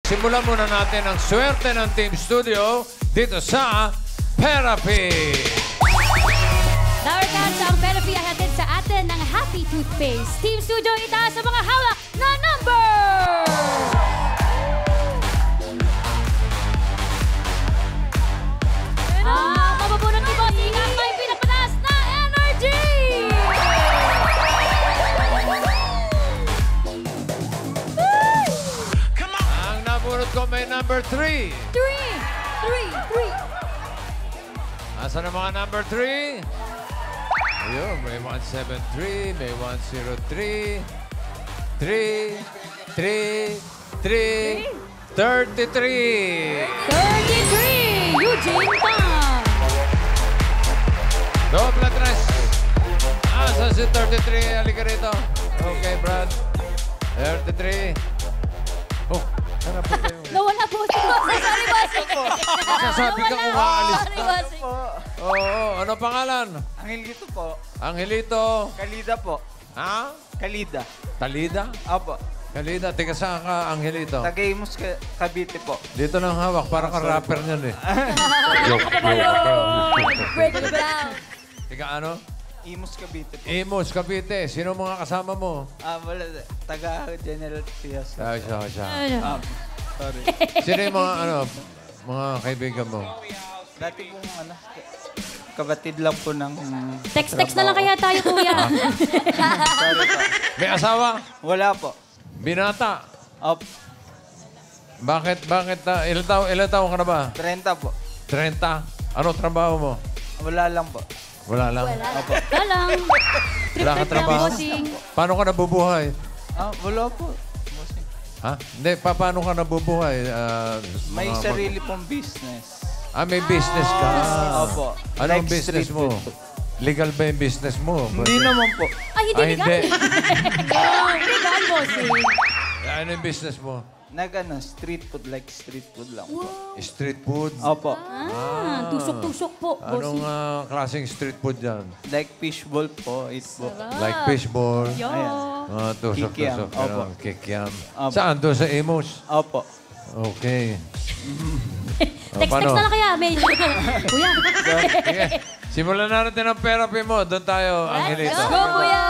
simulan muna natin ang swerte ng Team Studio dito sa Therapy. Dawarkans, ang Therapy ay hatid sa atin ng Happy Toothpaste. Team Studio, itaas sa mga hawak na number! Mababunot ni Bossing ang may pinapataas na energy! Ang nabunot ko may number 3. 3! Asan ang mga number 3? Ayun, may 173, may 103, 3, 33. 33! Eugene Pang! Doble tres. Asan si 33? Halika rito. Okay, Brad. 33. Oh, hanap po tayo. Nawala po si Bossing. Sorry, Bossing. Sasabi ka kung aalis Sorry, ka. Bossing. Oo, ano pangalan? Angelito po. Angelito. Kalida po. Ha? Kalida. Talida? Opo. Kalida, tiga saan ka, Angelito? Tagaimus Cavite po. Dito lang hawak, parang ka-rapper niyan eh. Break it down. Tiga ano? Imus Cavite po. Imus, Cavite. Sino mga kasama mo? Wala. Taga General Trias. Siya. Sorry. Sino yung mga mga kaibigan mo? Dati pong kabatid lang po ng... Text na lang kaya tayo, kuya. Sorry po. May asawa? Wala po. Binata? Op. Bakit, ilan taon ka na ba? 30 po. 30? Ano trabaho mo? Wala lang po. Wala lang. Opo. Wala lang. Wala ka trabaho? Bossing. Paano ka nabubuhay? Wala po. Ha? Hindi, paano ka nabubuhay? May sarili pong business. May business ka. Opo. Anong Like business street mo? food po. Legal ba yung business mo? Hindi naman po. Ay, hindi legal. Hindi. Legal, Bossing. Ano yung business mo? Street food, like street food lang po. Street food? Opo. Tusok-tusok po, Anong Bossing. klaseng street food yan? Like fishball po, it po. Like fishball? Yo. Tusok-tusok. Kikiam, opo. Kikiam. Opo. Saan? Doon sa Imus? Opo. Okay. Text na lang kaya. May... Kuya. Sige. Simulan na natin ang therapy mo. Doon tayo, Angelito. Let's go, kuya.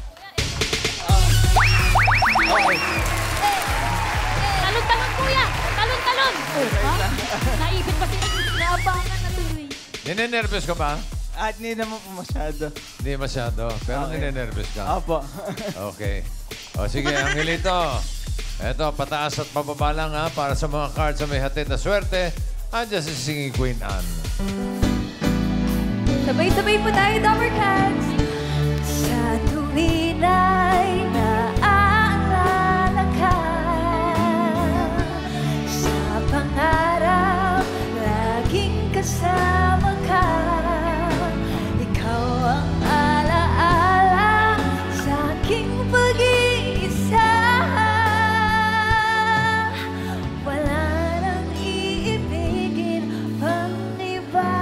Talon-talon, kuya. Talon-talon. Naipit pa sila. Naabangan na tuloy. Ninenervous ka ba? Hindi naman po masyado. Hindi masyado. Pero ninenervous ka. Opo. Okay. O sige, Angelito. Eto, pataas at pababa lang ha, para sa mga cards na may hatid na swerte. Andiyan si Singing Queen Anne. Sabay-sabay po tayo, Dawarkans. Sa tuwin ay naaalala ka, sa pangarap laging kasama ka. Ikaw ang alaala sa aking pag-iisa. Wala nang iibigin pang iba.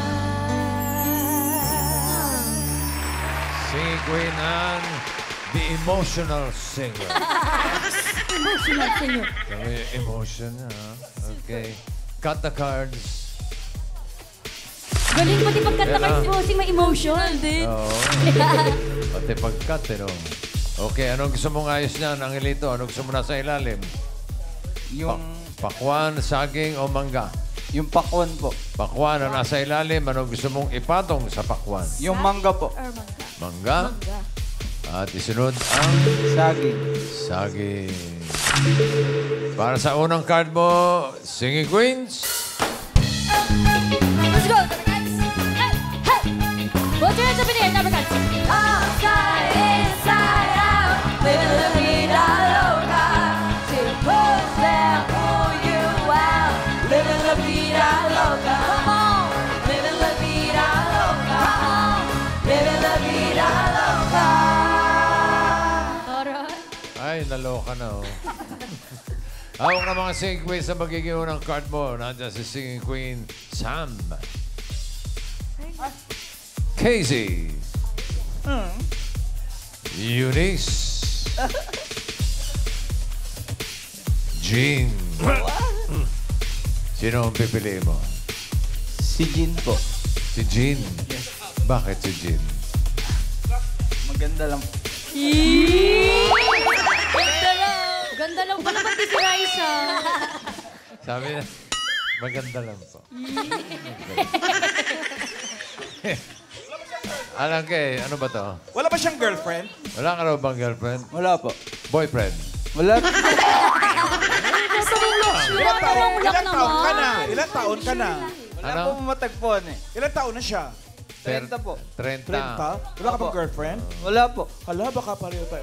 Singing Queen Anne, the emotional singer. Emotional singer. May emotion ha. Okay. Cut the cards. Galing pati pagkanta Yan kay lang. Bossing, may emotional din. Oo. Pati pag-cut, Okay, anong gusto mong ayos niyan, Angelito? Anong gusto mo nasa ilalim? Yung, Pakwan, saging o mangga? yung pakwan po. Pakwan na nasa ilalim, anong gusto mong ipatong sa pakwan? Yung mangga po. Mangga. At isunod ang Saging. saging. Para sa unang card mo, Singing Queens. Let's go, Dawarkans. Hey, hey. What's your hands up in the air, Dawarkans? Outside, inside out, living la vida loca. To push them, pull you out, living la vida loca. Come on, living la vida loca. Come on, living la vida loca. Alright. Ay, naloka na oh. Hawak na mga Singing Queens sa magiging unang card mo. Nandiyan si Singing Queen Sam. Casey. Eunice. Jean. Sino ang pipiliin mo? Si Jean po. Si Jean. Bakit si Jean? Maganda lang po. Ganda lang pa naman si Raisa. Sabi na, maganda lang po. Alam kay, ano ba to? Wala ba siyang girlfriend? Wala ka raw bang girlfriend? Wala po. Boyfriend? Wala. Ilang taon ka naman. na? Ilang taon ka na? Wala Ano? po matagpuan eh. Ilang taon na siya? 30 po. 30. 30? Wala ka bang girlfriend? Wala po. Hala, baka pareho tayo.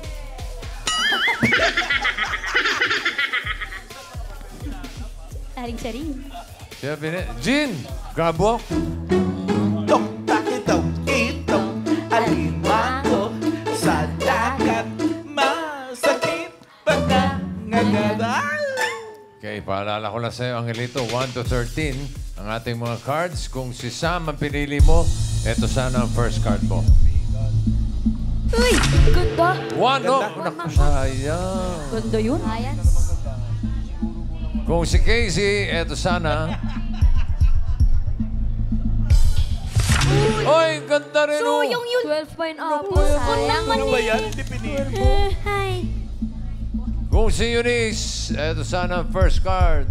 Aring-saring. Siya Jean! Gabo? Tok, takitaw, itaw, alimango, sa dagat, masakit, pagkangagagal. Okay, paalala ko lang sa'yo, Angelito, 1 to 13, ang ating mga cards. Kung si Sam ang pinili mo, eto sana ang first card mo. Uy! Ganda. 1, no? Naku, sayang. Ganda yun. Ayan. Kung si Casey, eto sana. Oy, ganda rin, oh. Yung yun. 12 pineapple. Sayang. Ano ba yan? Hindi pinili mo. Hi. Kung si Eunice, eto sana ang first card.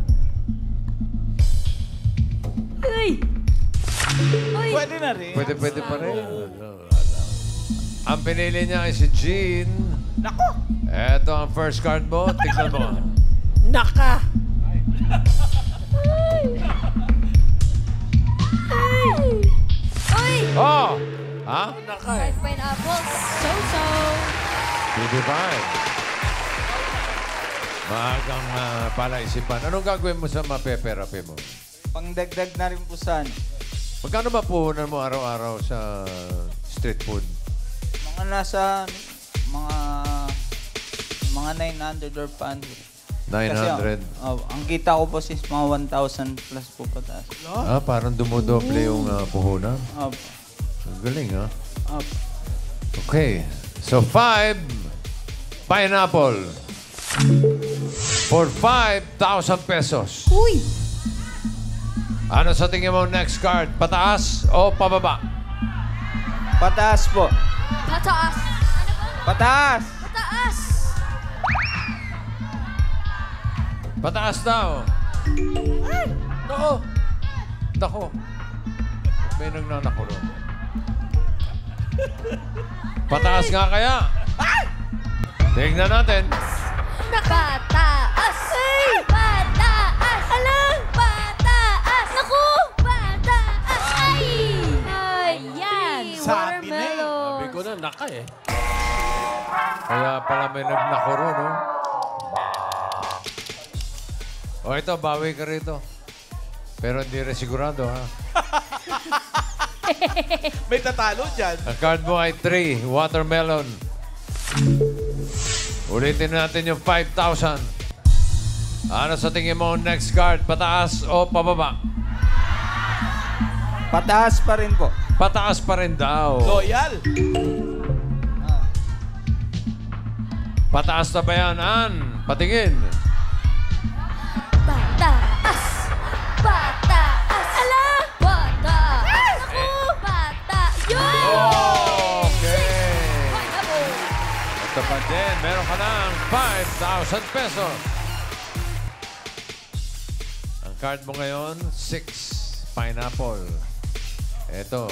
Uy! Pwede na rin. Pwede pa rin. Ang pinili niya ay si Jean. Nako! Eto ang first card mo. Tignan mo. Naka! Uy! Oh! Ha? 5 pineapples. So-so. 55. Maagang palaisipan. Anong gagawin mo sa mapeperapi mo? Pangdagdag na rin po sana. Magkano ba puhunan mo araw-araw sa street food? Mga nasa mga 900 or 500. 900. Ang kita ko po is mga 1,000 plus po pataas. Parang dumodoble yung puhunan. Opo. Ang galing, ha? Opo. Okay. So, 5 pineapple for 5,000 pesos. Uy! Ano sa tingin mo next card? Pataas o pababa? Pataas po. Pataas. Pataas! Pataas. Pataas daw. Nako. Nako. May nagnanako ron. Pataas nga kaya. Tingnan natin. Pataas. Pataas. Alam. Pataas. Naku. Pataas. Ay. Ayan. Sabi na eh. Sabi ko na, naka eh. Kaya pala may nagnako ron, no? O ito, bawi ka rito. Pero hindi rin sigurado, ha? May tatalo dyan. Ang card mo ay 3, watermelon. Ulitin natin yung 5,000. Ano sa tingin mo next card? Pataas o pababa? Pataas pa rin po. Pataas pa rin daw. Loyal. Pataas na ba yan, Ann? Patingin. Pataas. Pataas. Alam. Pataas. Naku. Pataas. Yun. Okay. Pineapple. Ito pa din. Meron ka ng 5,000 pesos. Ang card mo ngayon, 6 pineapple. Ito.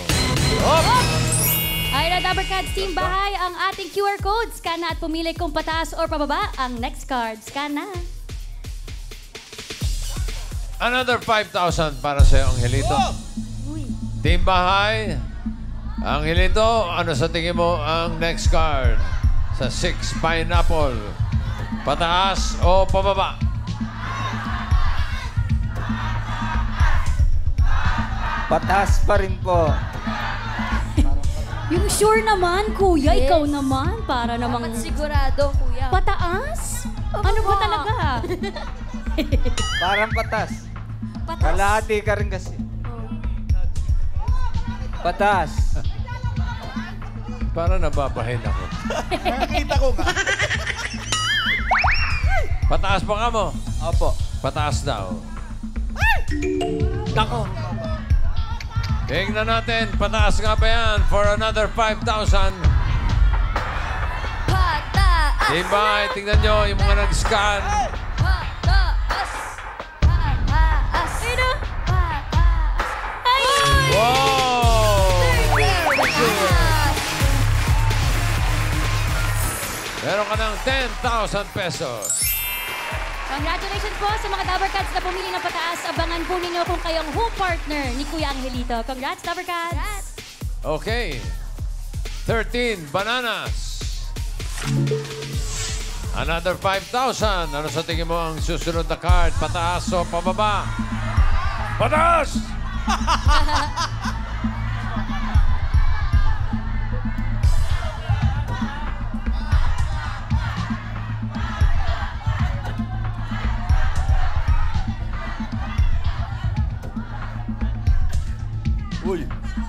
Ay na Dabber Cats Team Bahay ang ating QR code. Scan na at pumili kung pataas or pababa ang next card. Scan na. Another 5,000 para sa'yo, Angelito. Team Bahay, Angelito, ano sa tingin mo ang next card? Sa 6 pineapple. Pataas o pababa? Pataas pa rin po. Yung sure naman, kuya. Yes. Ikaw naman. Para namang Dapat sigurado, kuya. pataas? Ano ba talaga? Parang patas. Pataas. Kalahati ka rin kasi. Pataas. Para nababahin ako. Nakakita ko nga. Pataas pa ka mo. Opo. Pataas daw. Nako. Tingnan natin, pataas nga ba yan for another 5,000? Pataas. Diba, tingnan nyo yung mga nag-scan. Pataas. Pataas. Sino? Pataas. Ay! Wow! Pataas. Meron ka ng 10,000 pesos. Congratulations po sa mga Dabber Cats na pumili ng pataas. Abangan po ninyo kung kayong home partner ni Kuya Angelito. Congrats, Dabber Cats! Okay. 13 bananas. Another 5,000. Ano sa tingin mo ang susunod na card? Pataas o pababa? Pataas! Uy.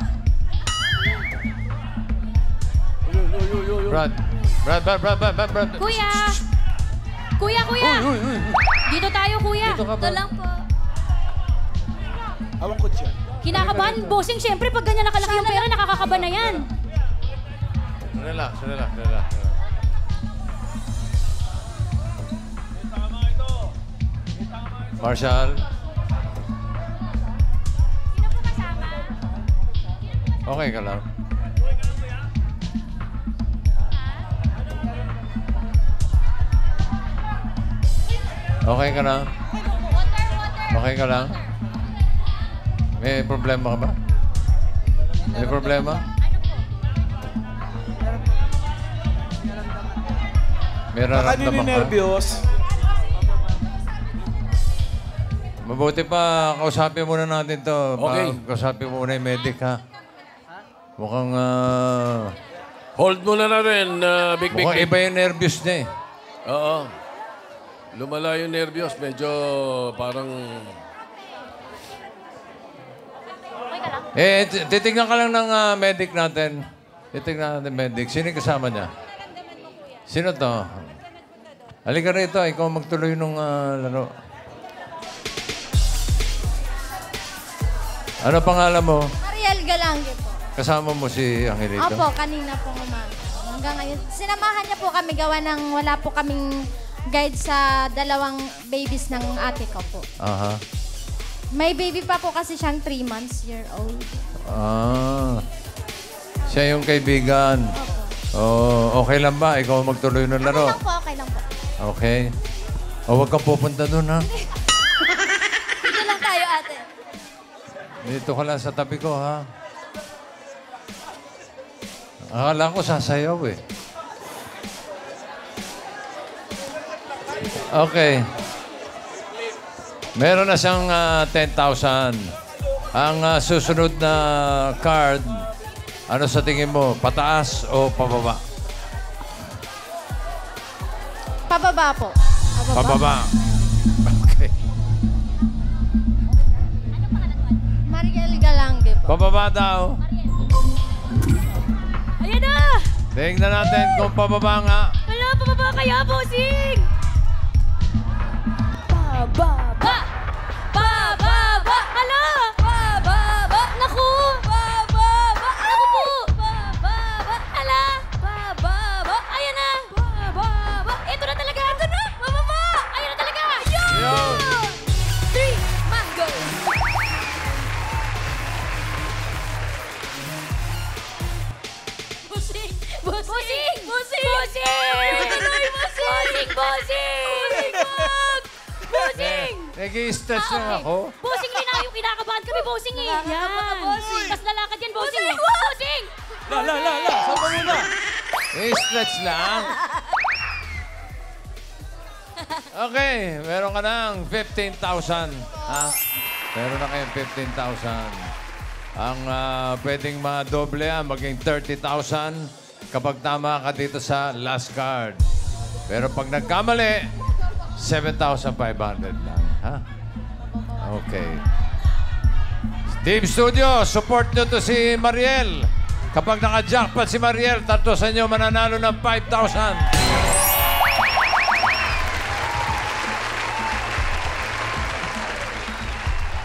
Brad. Kuya! Kuya! Dito tayo, Kuya. Dito ka ba? Ito lang po. Awang ko dyan. Kinakabahan, bossing. Siyempre, pag ganyan nakalaki yung pera, nakakakaba na yan. Relax. Marshall. Okay ka lang. Okay ka lang? Okay ka lang? May problema ka ba? May problema? May Baka nararamdaman ka? nininervyos. Mabuti pa, kausapin muna natin to. Okay. Kausapin muna yung medic, ha? Mukhang, Hold muna na rin, Big Big. mukhang iba yung nervous niya, eh. Oo. Lumala yung nervyos. Medyo parang... Titignan ka lang ng medic natin. Titignan natin medic. Sino yung kasama niya? Sino to? Halika rito, ikaw magtuloy nung laro. Ano pangalan mo? Mariel Galangge po. Kasama mo si Angelito? Opo, kanina po umaga. Hanggang ngayon. Sinamahan niya po kami gawa ng wala po kaming guide sa dalawang babies ng ate ko po. Aha. May baby pa po kasi siyang 3 months year old. Ah. Siya yung kaibigan. Oh, okay lang ba? Ikaw magtuloy ng laro. Okay lang po. Okay. O, huwag kang pupunta doon, ha? Dito lang tayo, ate. Dito ka lang sa tabi ko, ha? Akala ko sasayaw, eh. Okay. Meron na siyang 10,000. Ang susunod na card, ano sa tingin mo? Pataas o pababa? Pababa po. Pababa. Okay. Mariel Galangge po. Pababa daw. Ayan na! Tingnan natin kung pababa nga. Wala, pababa kaya, bossing! Pababa. Pababa. Hala! Pababa. Naku! Pababa. Naku po! Pababa. Hala! Pababa. Ayan na! Pababa. Ito na talaga! Ito na! Pababa. Ayan na talaga! Yun. 3 mangoes. Bossing! Bossing! Bossing! Bossing! Bossing! Bossing! Nag-i-stretch lang ako. Bossing, yung kinakabahan kami, bossing eh. Nakakaba, bossing. Mas lalakad yan, bossing. Bossing! La. Saan mo muna? I-stretch lang. Okay, meron ka ng 15,000. Ha? Meron na kayong 15,000. Ang pwedeng madoble yan, maging 30,000 kapag tama ka dito sa last card. Pero pag nagkamali, 7,500 lang. Ha? Okay. Team Studio, support nyo to si Mariel. Kapag naka-jackpot si Mariel, tatlo sa inyo mananalo ng 5,000.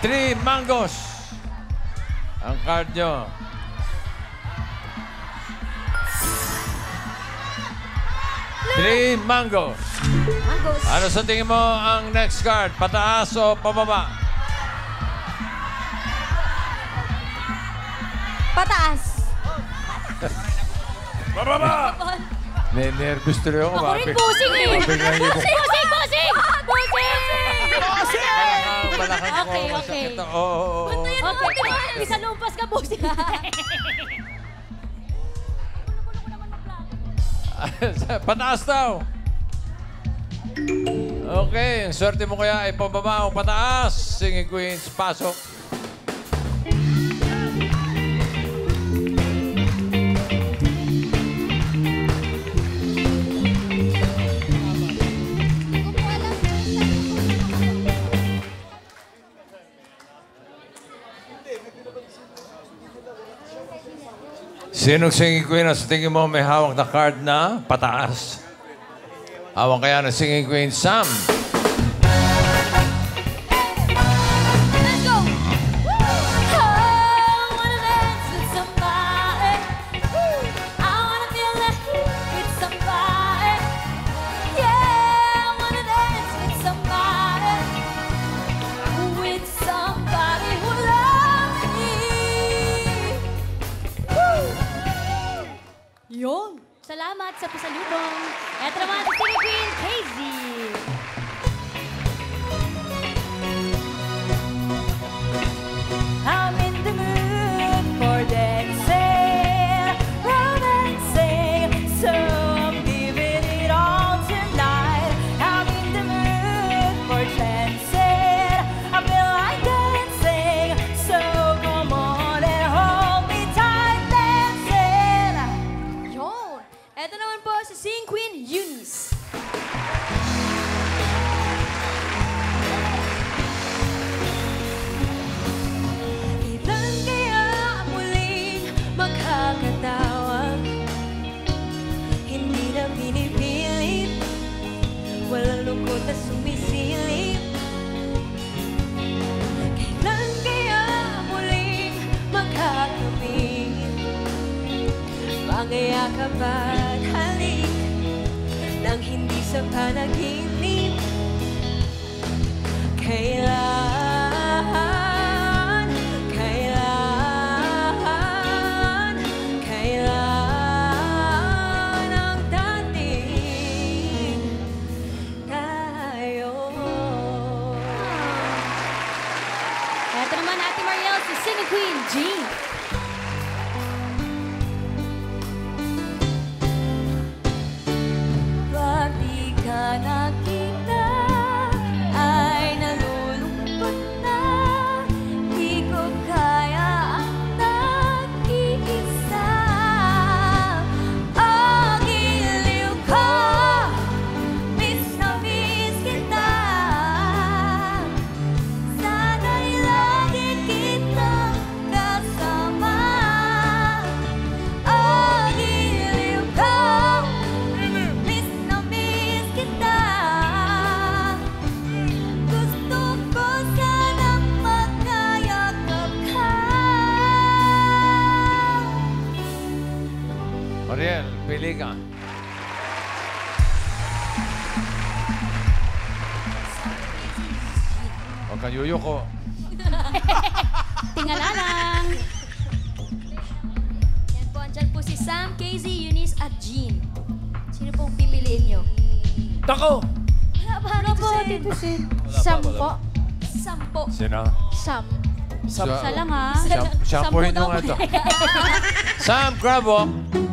3 mangoes. Ang card nyo. Three mangoes. Mangoes. Ano sa tingin mo ang next card? Pataas o pababa? Pataas. Bababa! Nervous tuloy ako. Ako rin bossing eh. Bigla niyo po. Bossing! Bossing! Balakang ko. Okay, okay. Masakit. Oo. Okay. Bisa lumpas ka, bossing. Pataas daw. Okay, ang swerte mo kaya ay pababa o pataas. Singing Queens, pasok. Sinong singing queen na sa tingin mo may hawak na card na pataas? Hawak kaya ng singing queen, Sam. Let's go! I wanna dance with somebody. I wanna feel that with somebody. Yeah, I wanna dance with somebody. With somebody who loves me. Yun. Salamat sa pasalubong. Eto naman si Singing Queen, Casey. I'm in the mood for dancing, romancing, so I'm giving it all tonight. I'm in the mood for dancing, I feel like dancing, so come on and hold me tight, dancing. Yun! Eto naman po si Singing Queen Eunice. Kailan kaya muling makakatawag? Hindi na pinipilit, walang lungkot na sumisilip. Kailan kaya muling makakapit? Pangayakap at halik nang hindi sa panaginip. Kailan ang dating tayo? Eto naman Ate Mariel, si Singing Queen, Jean. Pag di ka nakita, ay nalulungkot na. Di ko kaya ang nag-iisa. Ang iliw ko, miss na miss kita. Sana'y lagi kitang kasama. Ang iliw ko, miss na miss kita. Gusto ko sanang magkayakap ka. Mariel, pili ka. Huwag kang yuyuko. Tingala lang. Yan po, andyan po si Sam, Casey, Eunice, at Jean. Sino pong pipiliin nyo? Tako! Wala po, Tito Sin. Sampo. Sampo. Sino? Isa lang ha. Shampoohin Sampu nyo nga daw ito. po. Sam, grab walk.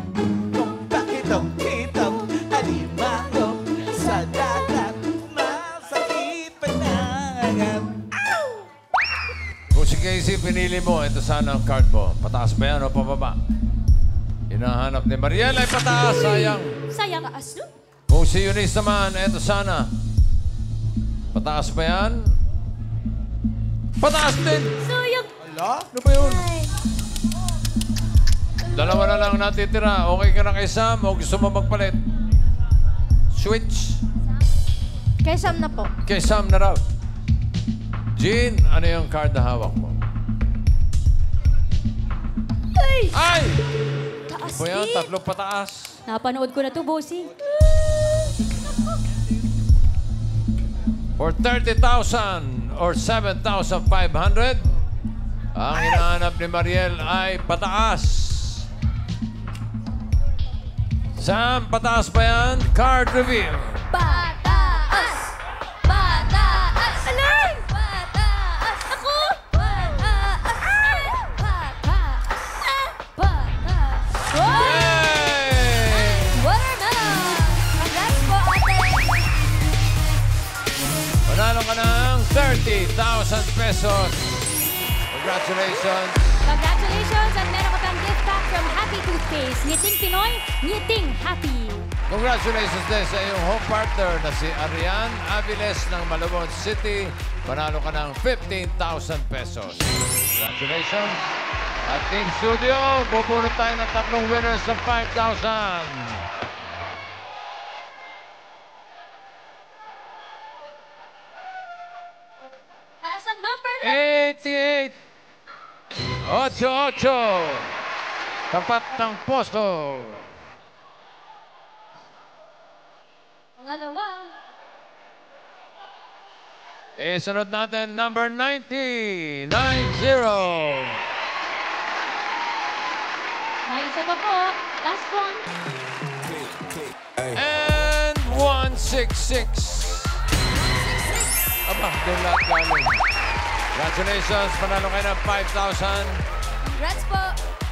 Kitong alimango sa dagat, masakit panangat. Kung si Casey pinili mo, ito sana ang card mo. Pataas ba yan o pababa? Hinahanap ni Mariel ay pataas, sayang. Sayang. Taas no? Kung si Eunice naman, ito sana. Pataas ba yan? Pataas din! Sayang. Ano ba yun? Dalawa na lang natitira. Okay ka na kay Sam o gusto mo magpalit? Switch. Kay Sam na po. Kay Sam na raw. Jean, ano yung card na hawak mo? Ay! Taas Po yan, din. tatlo pataas. Napanood ko na to, bossing. For 30,000 or 7,500, ang hinahanap ni Mariel ay pataas. Sam, pataas pa yan? Card reveal. Pataas! Pataas! Alay! Pataas! Ako! Pataas! Pataas! Pataas! Yay! Watermelon! Congrats po, ate! Manalo ka ng 30,000 pesos. Congratulations. Congratulations! At meron ka pang gift pack from Happy Toothpaste. Ngiting Pinoy, ngiting happy. Congratulations din sa iyong home partner na si Arian Aviles ng Malabon City. Manalo ka ng 15,000 pesos. Congratulations. At Team Studio, bubunot tayo ng tatlong winners ng 5,000. Taas ang bumper! 88. 88. Tapat ng posto. Dalawa. Sunod natin, number 90. 90. May isa pa po. Last one. And 166. Aba, doon lahat galing. Congratulations, panalo kayo ng 5,000. Congrats po!